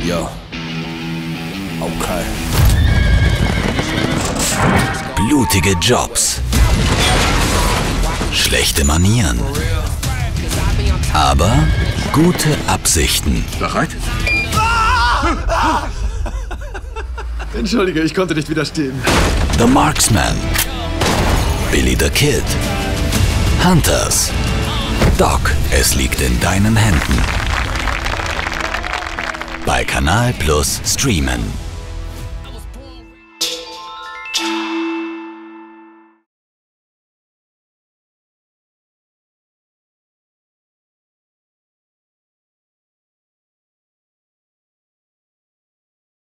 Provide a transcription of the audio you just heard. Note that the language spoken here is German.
Ja. Okay. Blutige Jobs. Schlechte Manieren. Aber gute Absichten. Bereit? Entschuldige, ich konnte nicht widerstehen. The Marksman. Billy the Kid. Hunters. Doc, es liegt in deinen Händen. Bei Kanal Plus streamen.